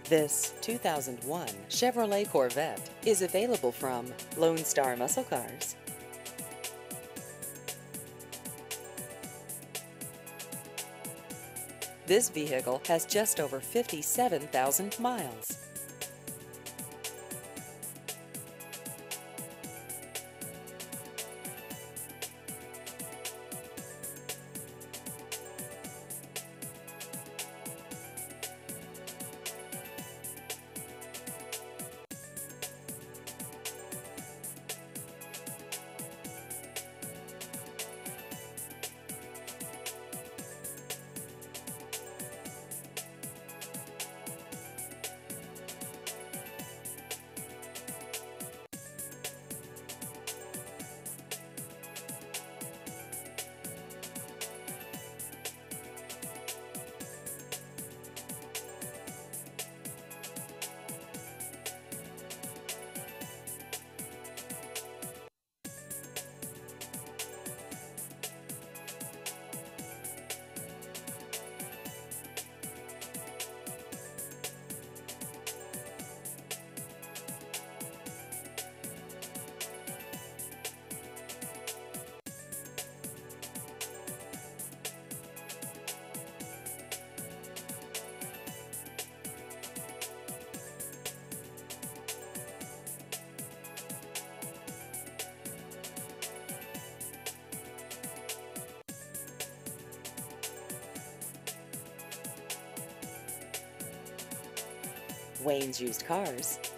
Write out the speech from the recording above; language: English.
This 2001 Chevrolet Corvette is available from Lone Star Muscle Cars. This vehicle has just over 57,000 miles. Wayne's Used Cars